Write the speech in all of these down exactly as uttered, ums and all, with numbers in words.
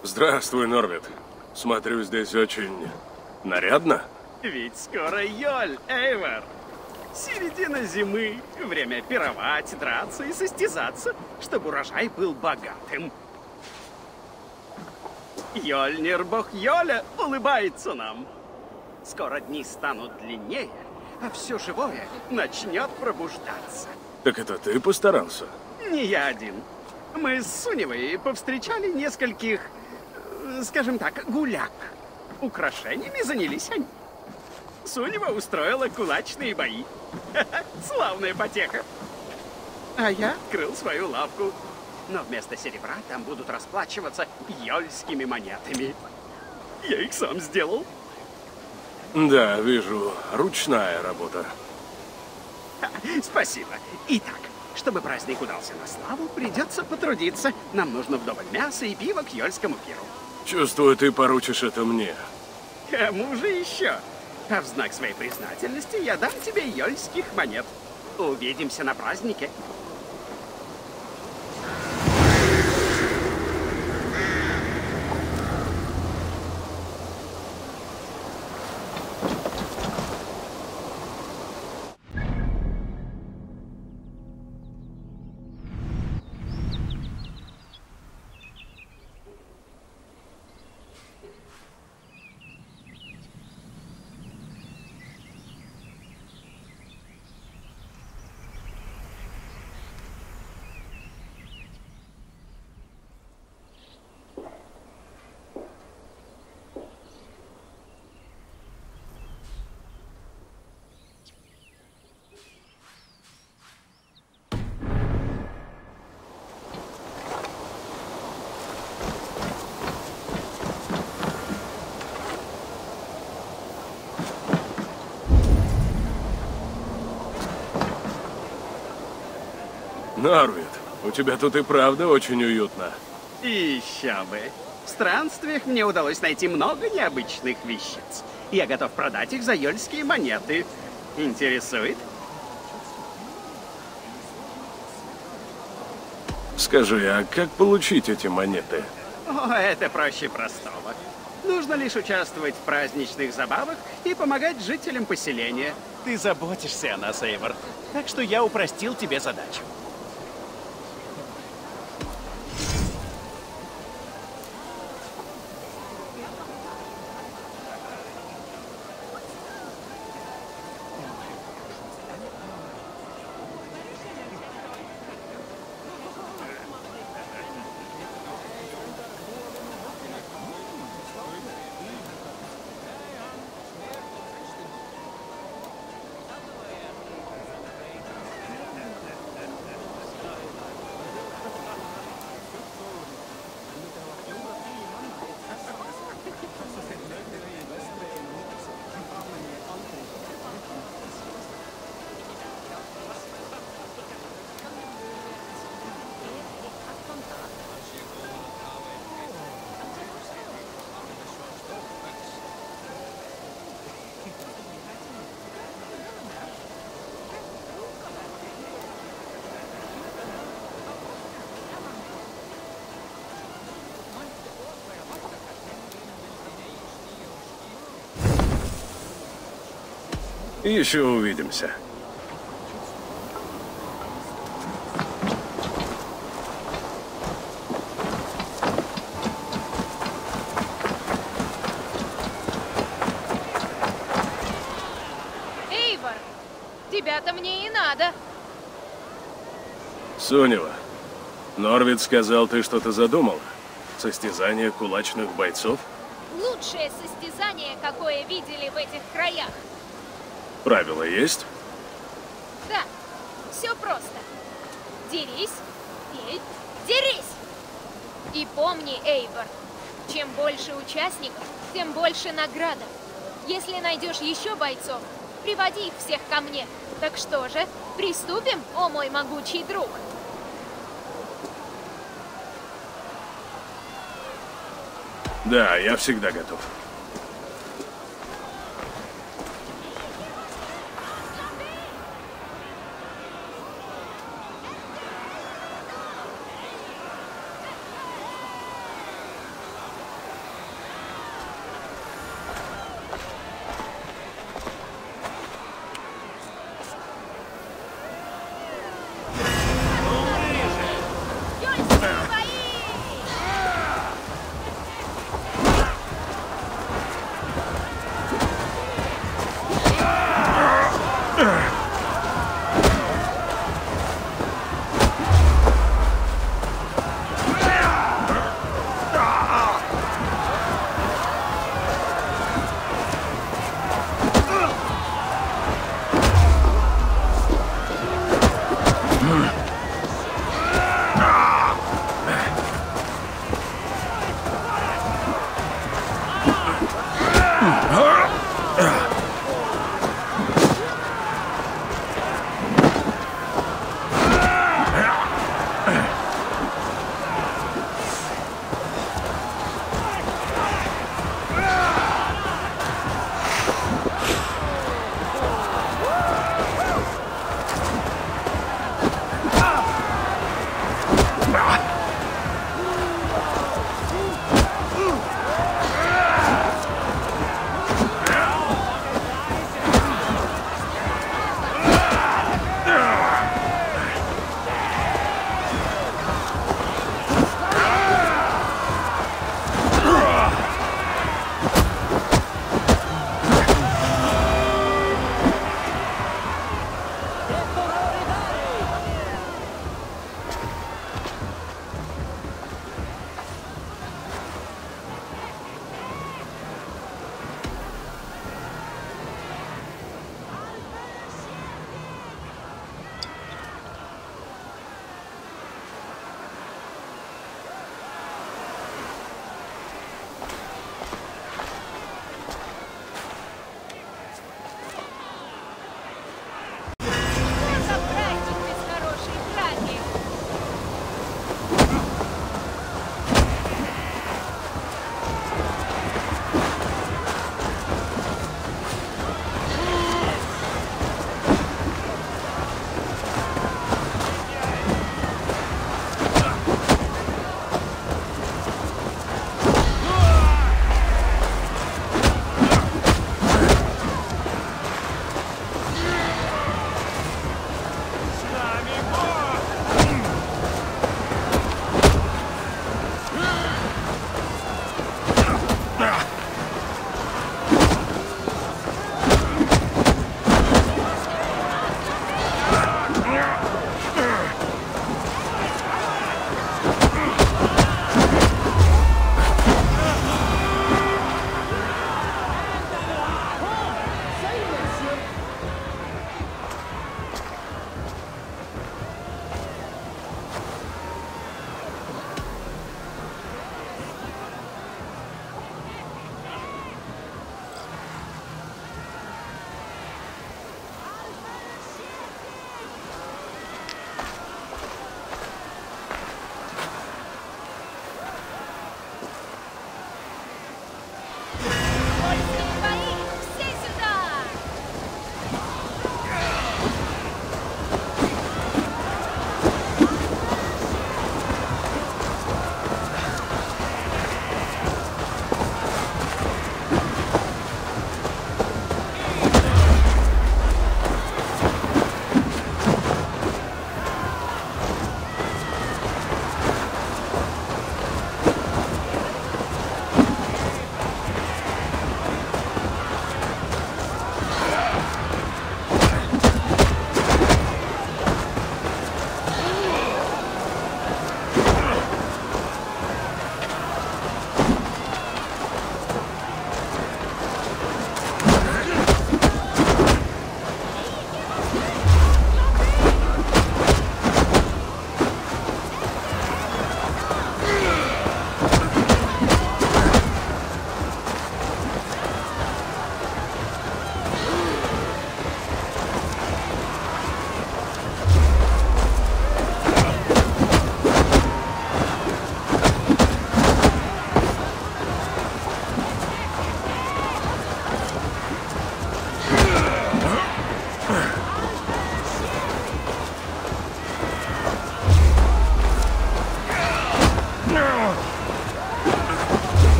Здравствуй, Норвид. Смотрю, здесь очень нарядно. Ведь скоро Йоль, Эйвор. Середина зимы. Время пировать, драться и состязаться, чтобы урожай был богатым. Йольнир, бог Йоля, улыбается нам. Скоро дни станут длиннее, а все живое начнет пробуждаться. Так это ты постарался? Не я один. Мы с Суневой повстречали нескольких, скажем так, гуляк. Украшениями занялись они. Сунева устроила кулачные бои. Славная потеха. А я открыл свою лавку. Но вместо серебра там будут расплачиваться йольскими монетами. Я их сам сделал. Да, вижу, ручная работа. Спасибо. Итак, чтобы праздник удался на славу, придется потрудиться. Нам нужно вдоволь мяса и пива к йольскому пиру. Чувствую, ты поручишь это мне. Кому же еще? А в знак своей признательности я дам тебе йольских монет. Увидимся на празднике. Норвид, у тебя тут и правда очень уютно. Еще бы. В странствиях мне удалось найти много необычных вещиц. Я готов продать их за йольские монеты. Интересует? Скажи, а как получить эти монеты? О, это проще простого. Нужно лишь участвовать в праздничных забавах и помогать жителям поселения. Ты заботишься о нас, Эйвор. Так что я упростил тебе задачу. Еще увидимся. Эйвор, тебя-то мне и надо. Сунева, Норвид сказал, ты что-то задумала? Состязание кулачных бойцов? Лучшее состязание, какое видели в этих краях. Правила есть? Да, все просто. Дерись, пей, дерись! И помни, Эйвор, чем больше участников, тем больше награда. Если найдешь еще бойцов, приводи их всех ко мне. Так что же, приступим, о мой могучий друг? Да, я всегда готов.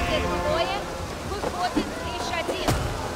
Из этого боя выходит лишь один.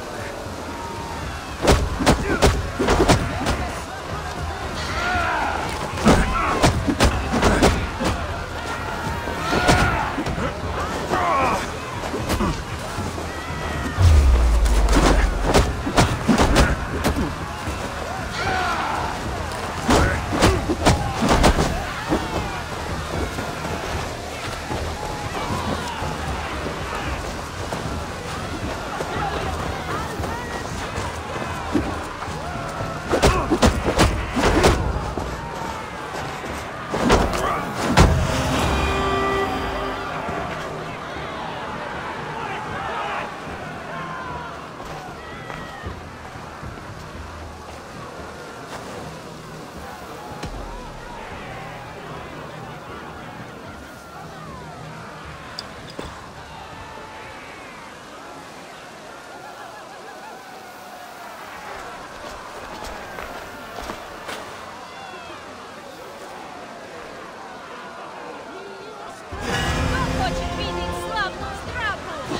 Хочет видеть славную страву!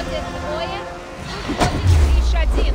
выходят двое, выходит лишь один.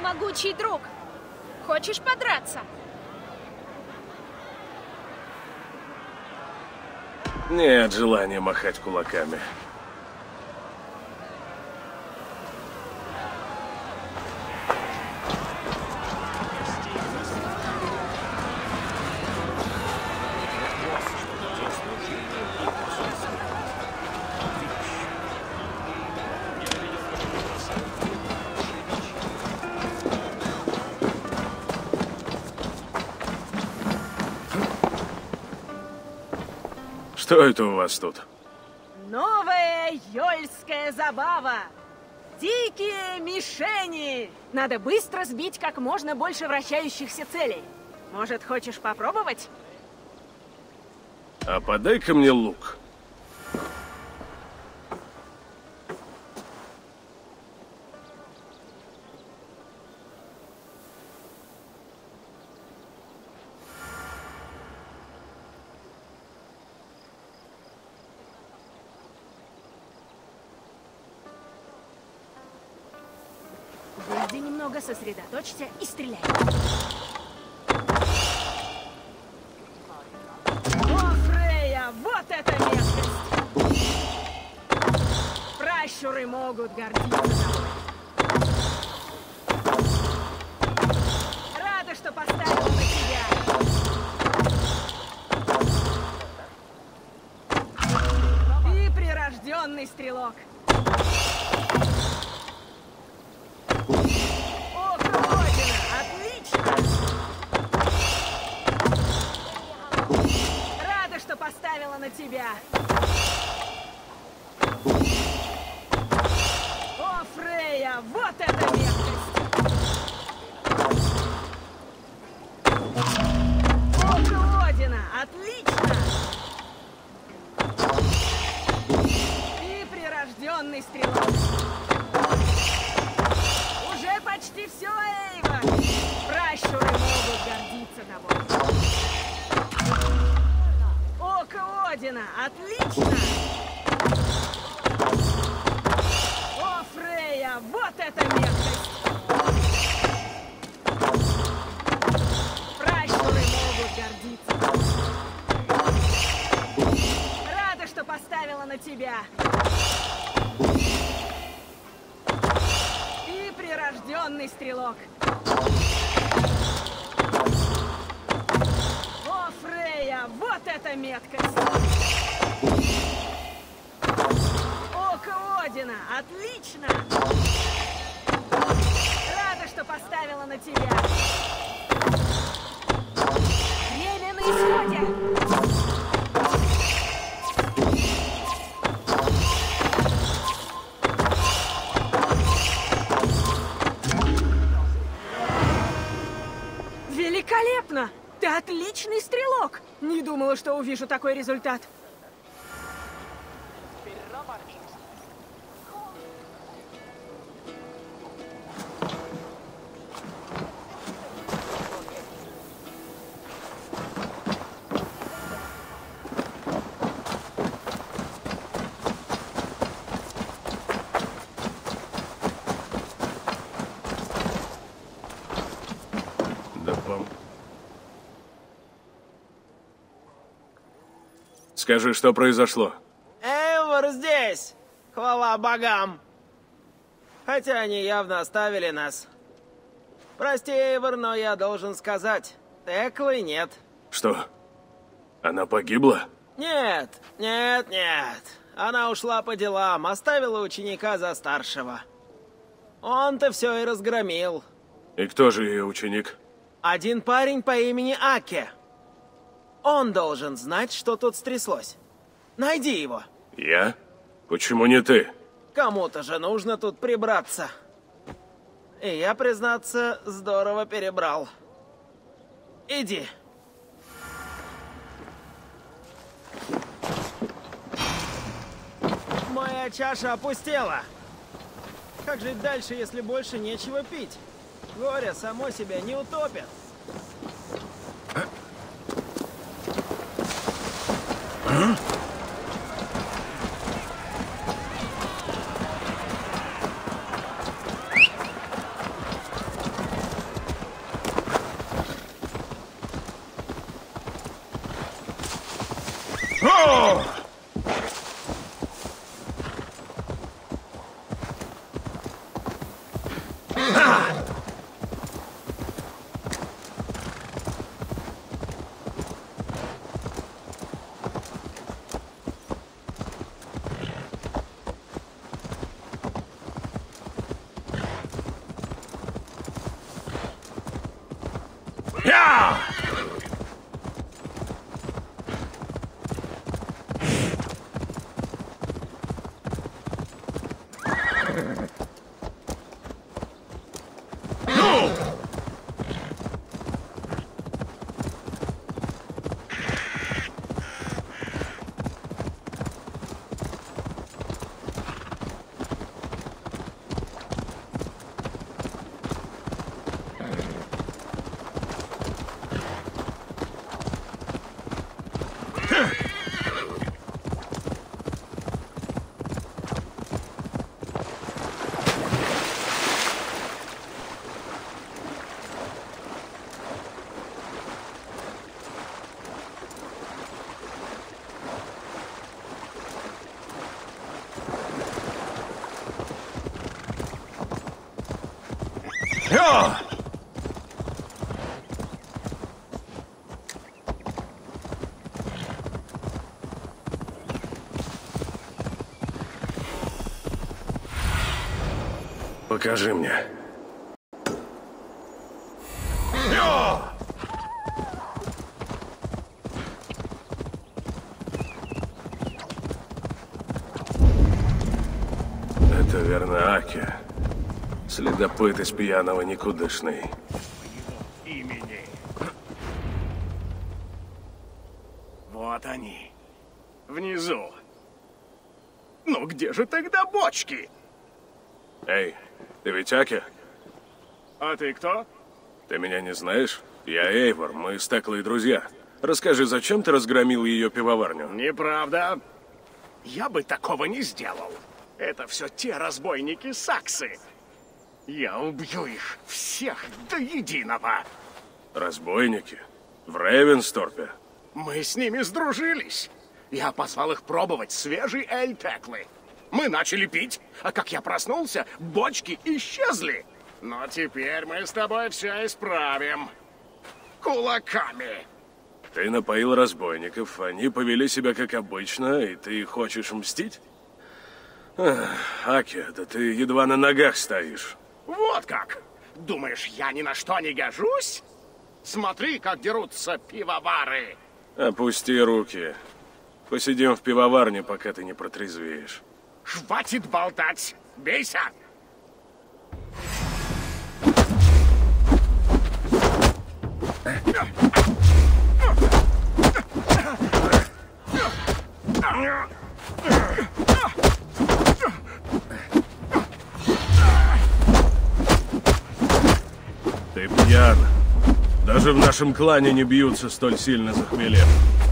могучий друг. Хочешь подраться? Нет желания махать кулаками. Что это у вас тут? Новая ёльская забава. Дикие мишени. Надо быстро сбить как можно больше вращающихся целей. Может, хочешь попробовать? А подай-ка мне лук. Выйди немного, сосредоточься и стреляй. О, Фрея, вот это меткость! Пращуры могут гордиться тобой. Рада, что поставила на тебя. Ты прирожденный стрелок. Поставила на тебя. О, Фрея, вот это меткость! Око Одина, отлично! Ты прирожденный стрелок. Уже почти все, Эйва. Пращуры могут гордиться тобой. Око Одина, отлично! О, Фрея, вот это меткость! Пращуры могут гордиться. Рада, что поставила на тебя. Ты прирожденный стрелок. О, Фрея, вот это меткость! Око Одина, отлично! Рада, что поставила на тебя. Время на исходе! Великолепно! Ты отличный стрелок! Не думала, что увижу такой результат. Скажи, что произошло? Эйвор здесь! Хвала богам! Хотя они явно оставили нас. Прости, Эйвор, но я должен сказать, Теклы нет. Что? Она погибла? Нет, нет, нет. Она ушла по делам, оставила ученика за старшего. Он-то все и разгромил. И кто же ее ученик? Один парень по имени Аке. Он должен знать, что тут стряслось. Найди его. Я? Почему не ты? Кому-то же нужно тут прибраться. И я, признаться, здорово перебрал. Иди. Моя чаша опустела. Как жить дальше, если больше нечего пить? Горе само себя не утопит. Я! Я! Покажи мне. Я! Это верно, Аки. Следопыт из пьяного никудышный. Имени. Вот они. Внизу. Ну где же тогда бочки? Эй, ты ведь Аки? А ты кто? Ты меня не знаешь? Я Эйвор, мы с Теклой друзья. Расскажи, зачем ты разгромил ее пивоварню? Неправда. Я бы такого не сделал. Это все те разбойники Саксы. Я убью их всех до единого. Разбойники? В Рейвенсторпе? Мы с ними сдружились. Я позвал их пробовать свежий эль Теклы. Мы начали пить, а как я проснулся, бочки исчезли. Но теперь мы с тобой все исправим. Кулаками. Ты напоил разбойников, они повели себя как обычно, и ты хочешь мстить? Ах, Аки, да ты едва на ногах стоишь. Вот как? Думаешь, я ни на что не гожусь? Смотри, как дерутся пивовары. Опусти руки. Посидим в пивоварне, пока ты не протрезвеешь. Хватит болтать. Бейся. Ты пьян. Даже в нашем клане не бьются столь сильно захмелев.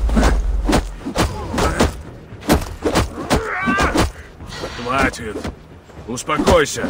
Хватит. Успокойся.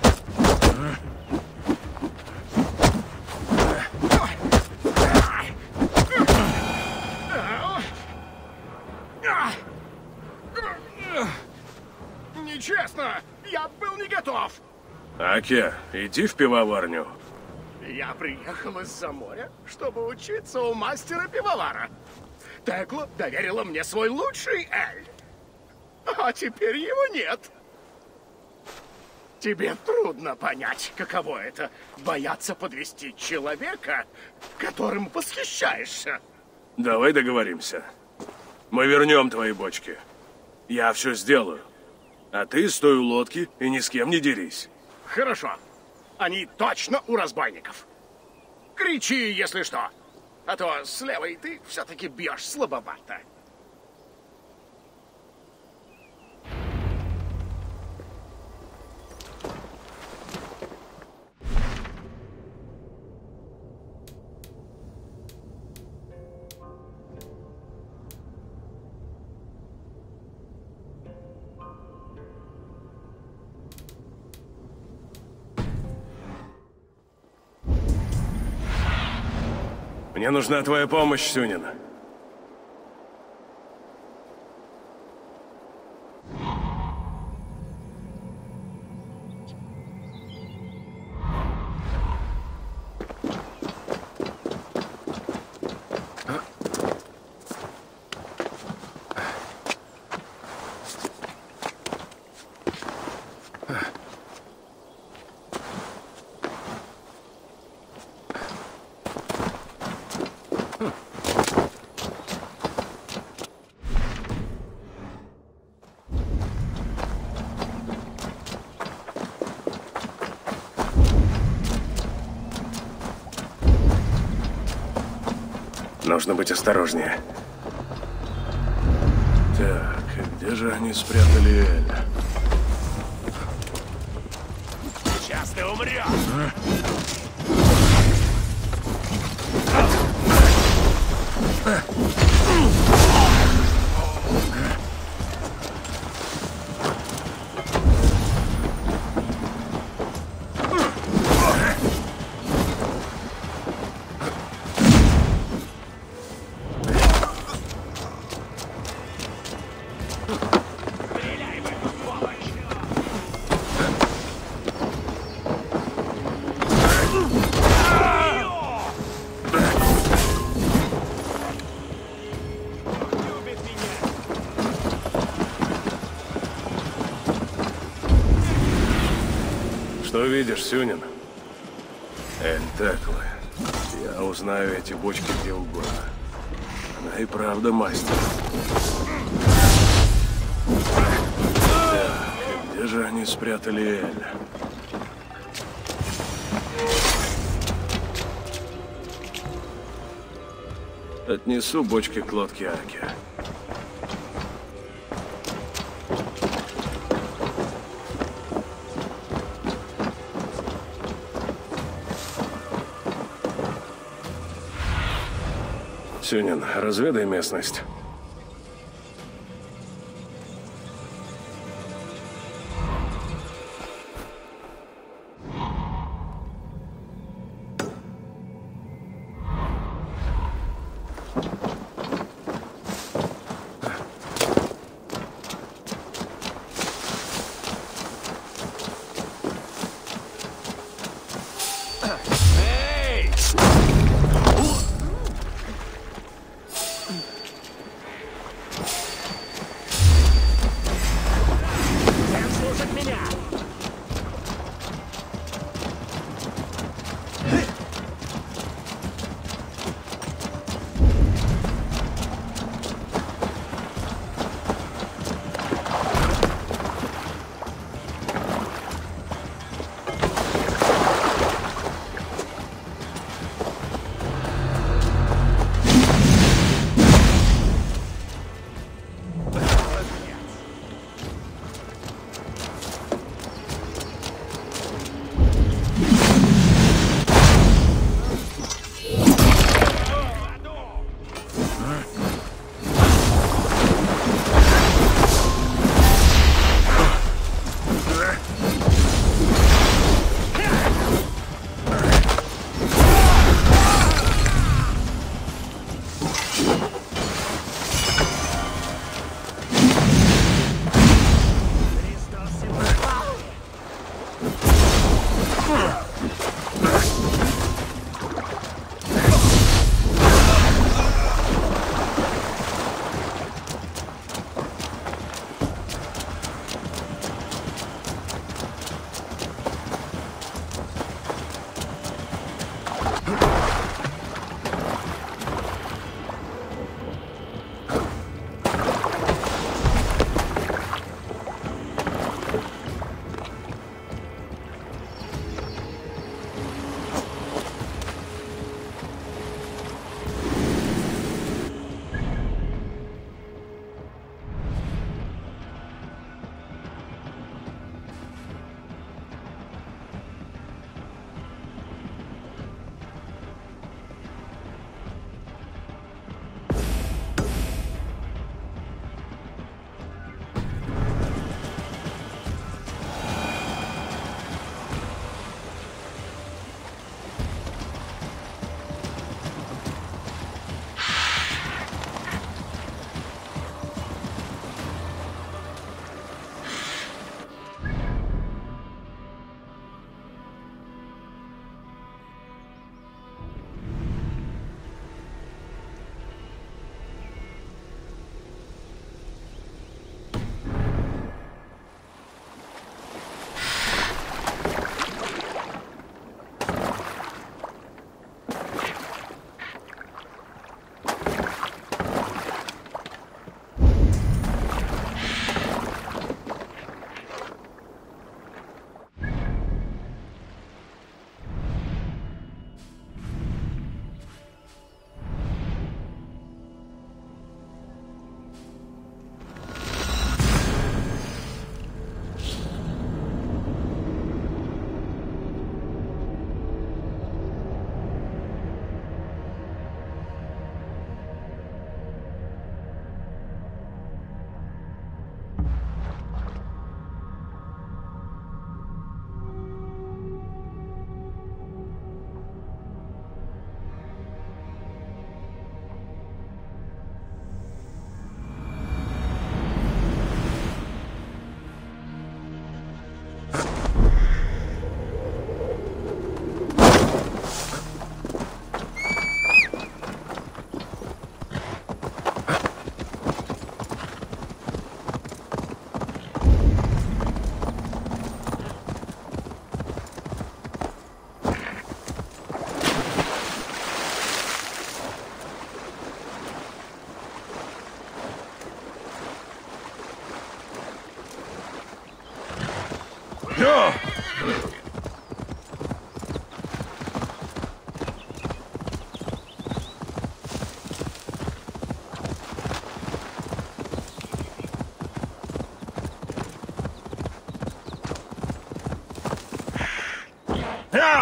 Нечестно. Я был не готов. Аки, иди в пивоварню. Я приехал из-за моря, чтобы учиться у мастера-пивовара. Текла доверила мне свой лучший эль. А теперь его нет. Тебе трудно понять, каково это — бояться подвести человека, которым восхищаешься. Давай договоримся. Мы вернем твои бочки. Я все сделаю. А ты стой у лодки и ни с кем не дерись. Хорошо. Они точно у разбойников. Кричи, если что. А то с левой ты все-таки бьешь слабовато. Мне нужна твоя помощь, Сюнин. Нужно быть осторожнее. Так, и где же они спрятали Эля? Сейчас ты умрешь! Что видишь, Сюнин? Энтеклы. Я узнаю эти бочки где угодно. Она и правда мастер. Так, и где же они спрятали Эля? Отнесу бочки к лодке Аки. Сюнин, разведай местность.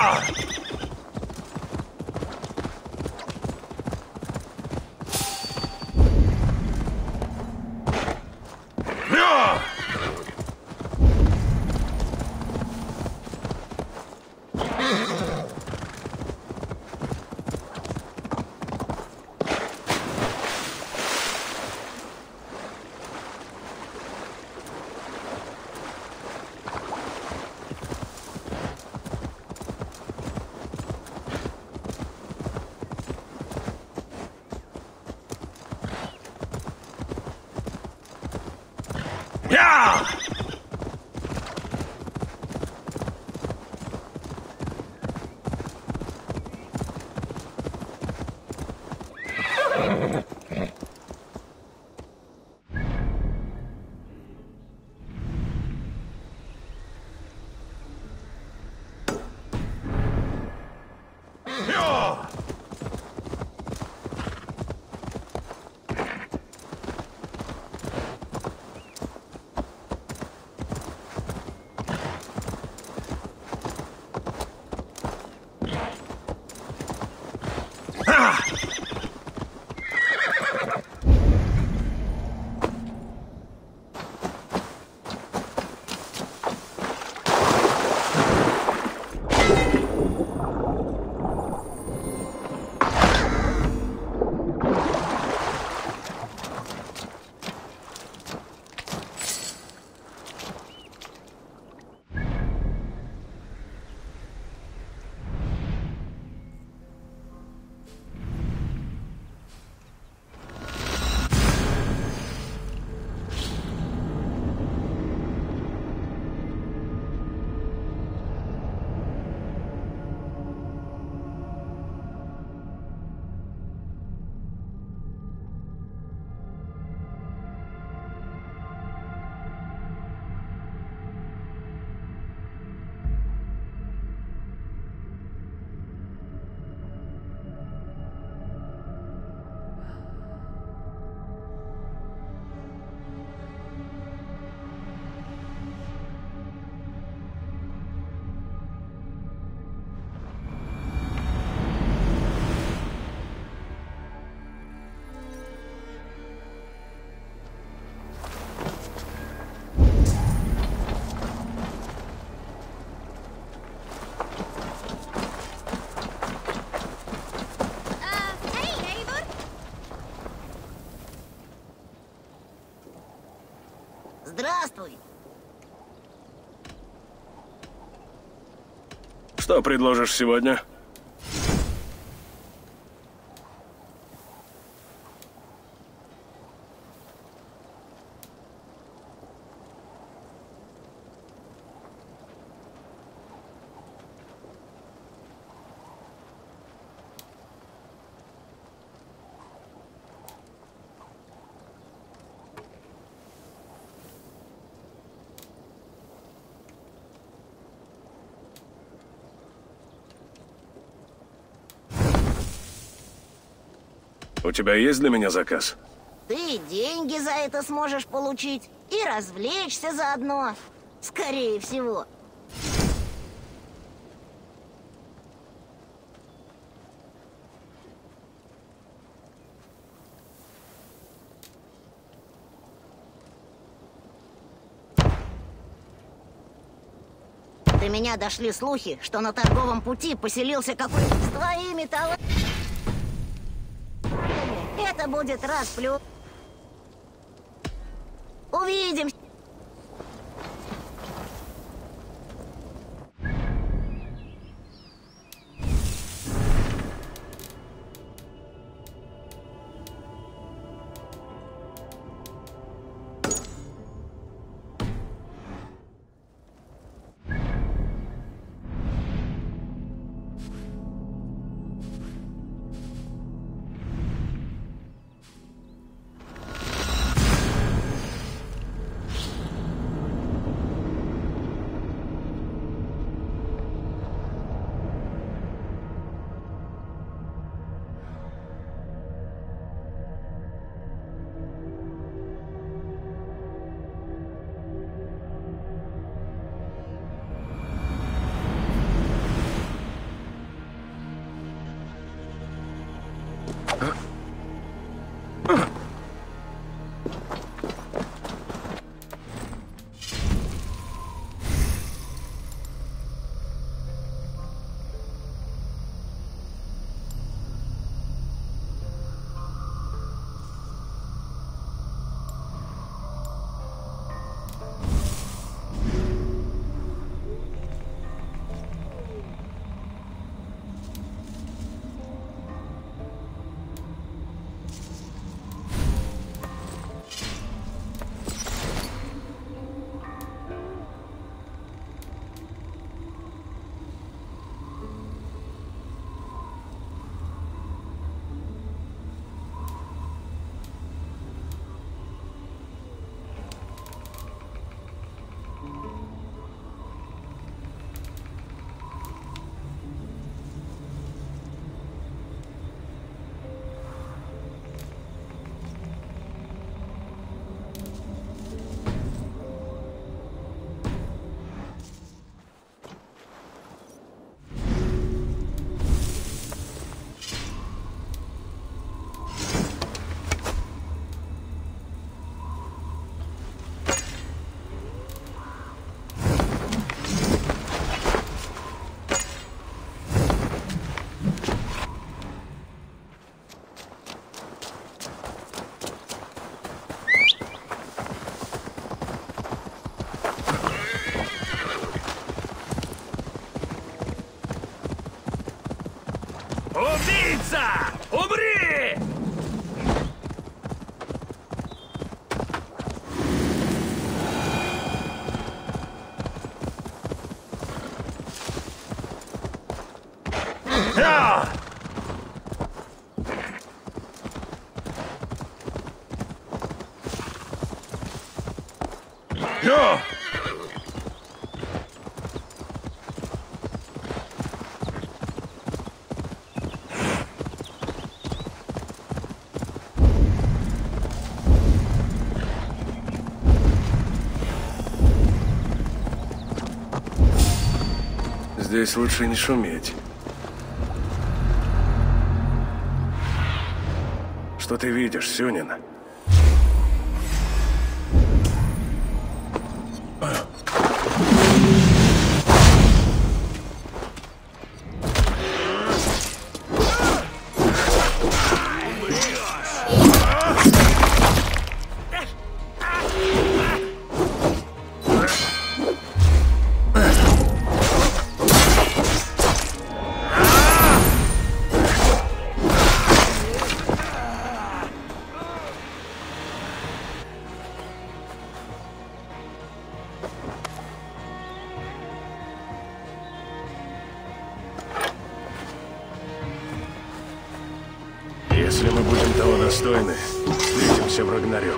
Здравствуй. Что предложишь сегодня? У тебя есть для меня заказ? Ты деньги за это сможешь получить и развлечься заодно. Скорее всего. До меня дошли слухи, что на торговом пути поселился какой-то с твоими талантами. Это будет раз плюс. Увидимся. Убийца! Умри! А! А! Здесь лучше не шуметь. Что ты видишь, Сюнин? Если мы будем того достойны, встретимся в Рагнарёк.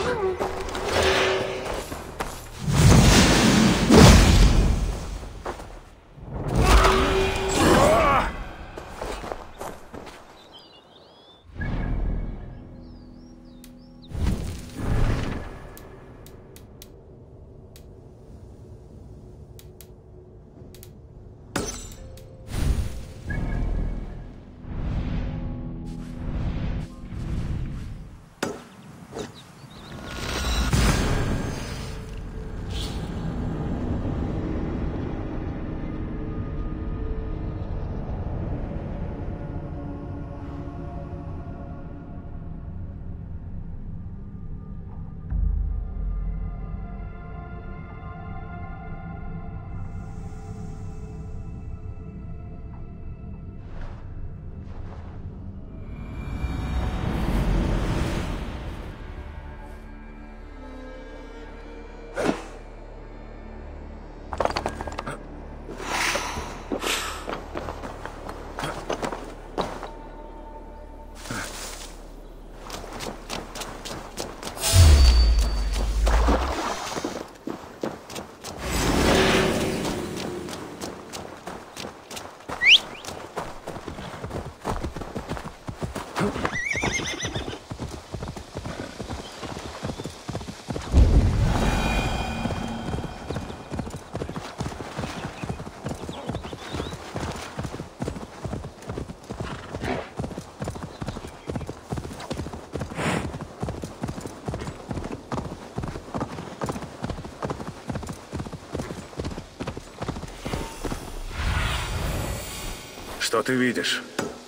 Что ты видишь?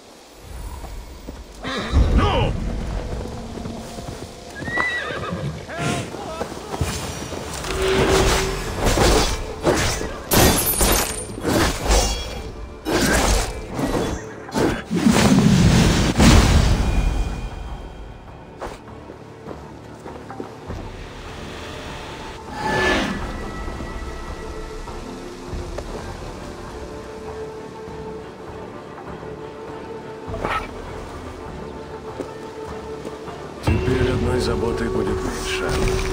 Ну! Теперь одной заботой будет меньше.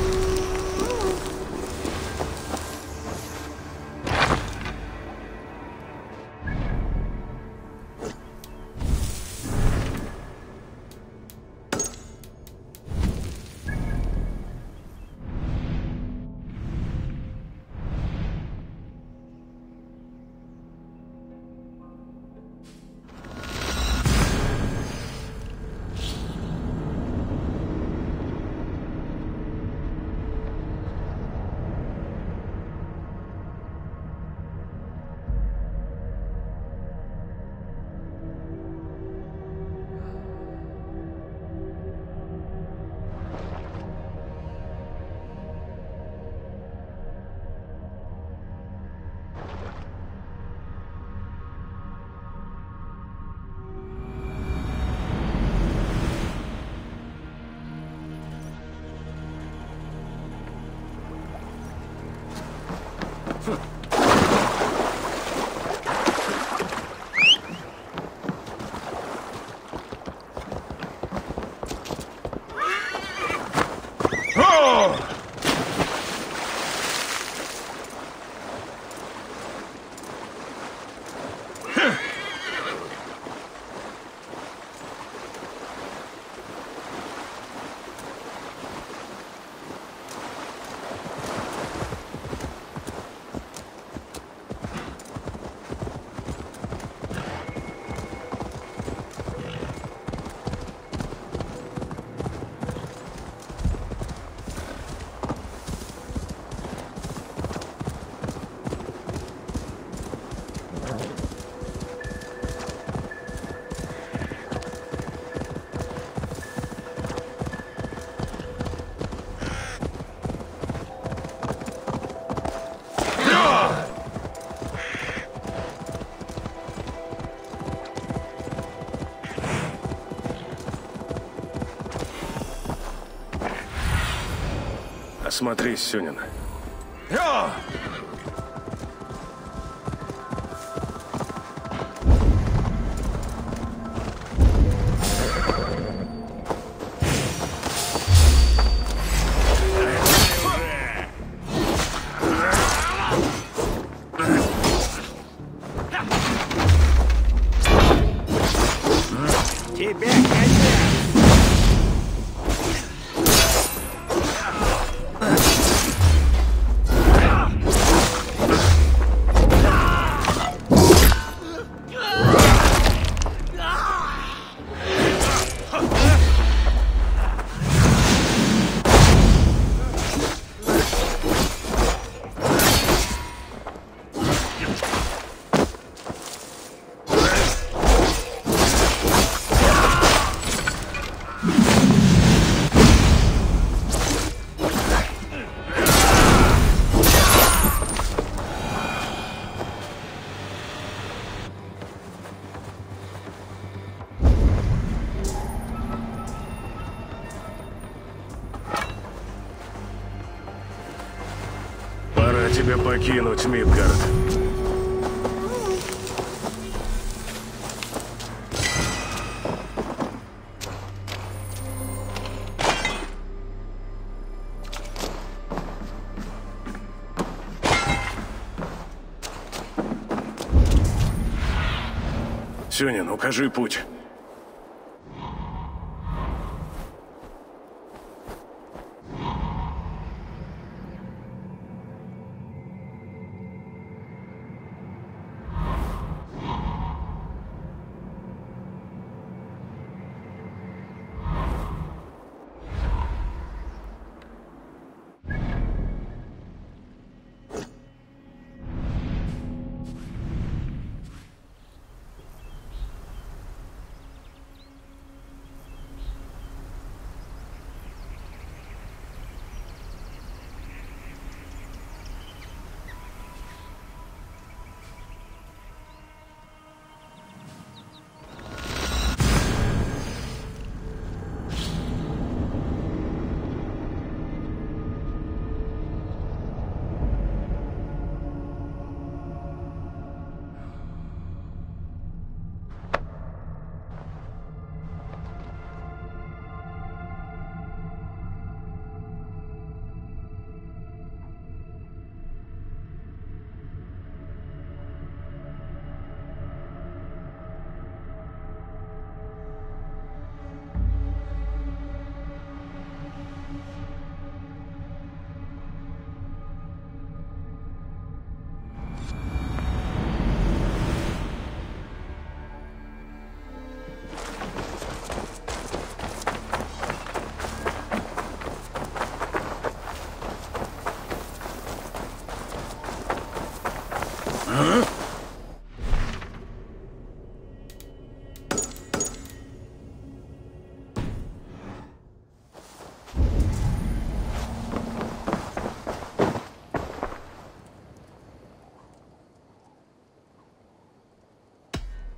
Осмотрись, Сюнин. Я! Тебе конец! Пора тебе покинуть Мидгард. Сюнин, укажи путь.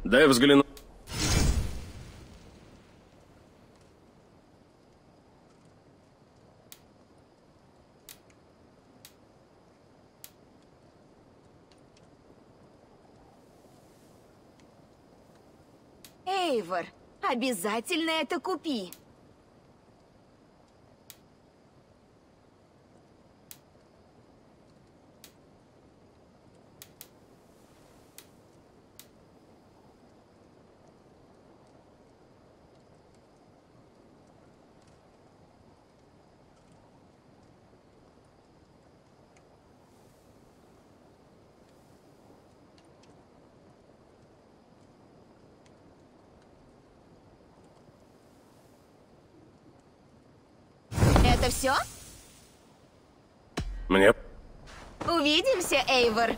Дай взгляну. Эйвор, обязательно это купи. Это все? Мне... Увидимся, Эйвор.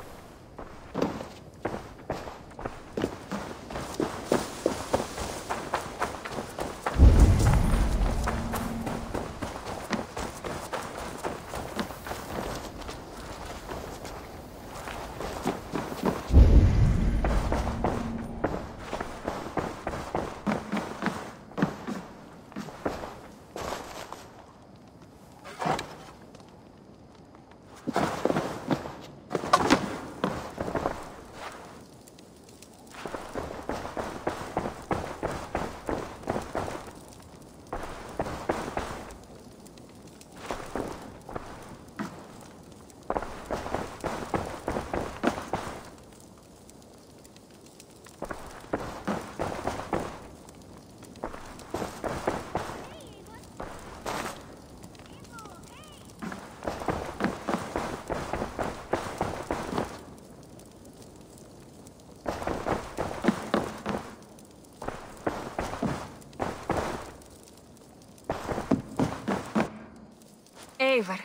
Эйвор.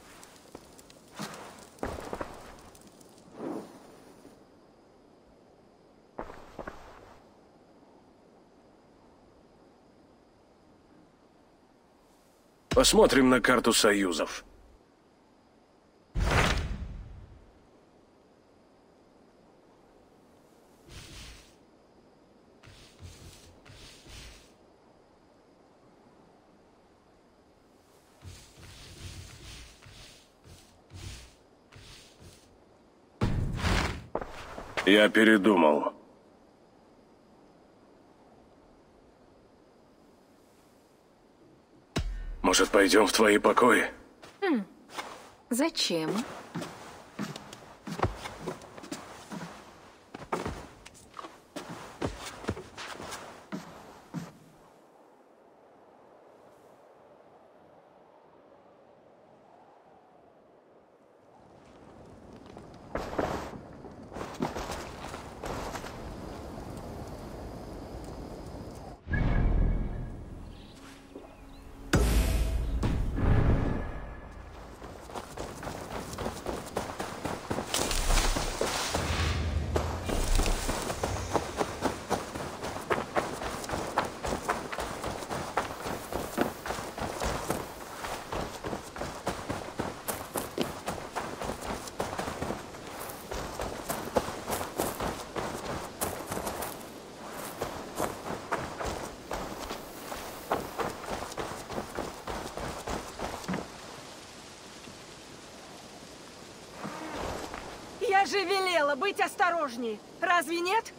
Посмотрим на карту союзов. Я передумал. Может, пойдем в твои покои? Хм. Зачем? Я же велела быть осторожнее. Разве нет?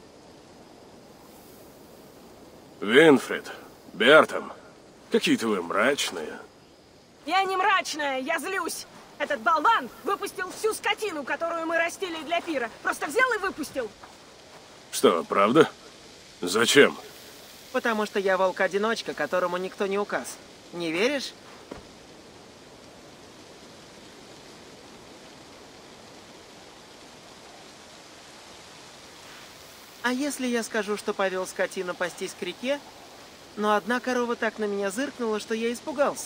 Винфрид, Бертом, какие-то вы мрачные. Я не мрачная, я злюсь. Этот болван выпустил всю скотину, которую мы растили для пира. Просто взял и выпустил. Что, правда? Зачем? Потому что я волк-одиночка, которому никто не указ. Не веришь? А если я скажу, что повел скотину пастись к реке, но одна корова так на меня зыркнула, что я испугался?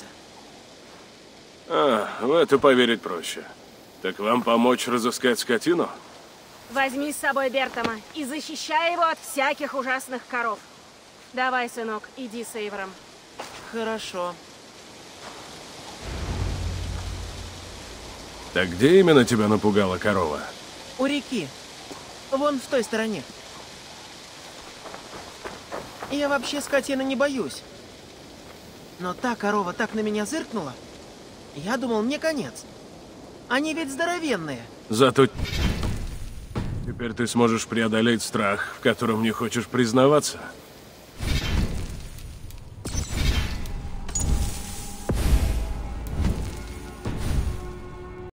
А, в это поверить проще. Так вам помочь разыскать скотину? Возьми с собой Бертома и защищай его от всяких ужасных коров. Давай, сынок, иди с Эйвором. Хорошо. Так где именно тебя напугала корова? У реки. Вон в той стороне. Я вообще скотины не боюсь. Но та корова так на меня зыркнула. Я думал, мне конец. Они ведь здоровенные. Зато теперь ты сможешь преодолеть страх, в котором не хочешь признаваться.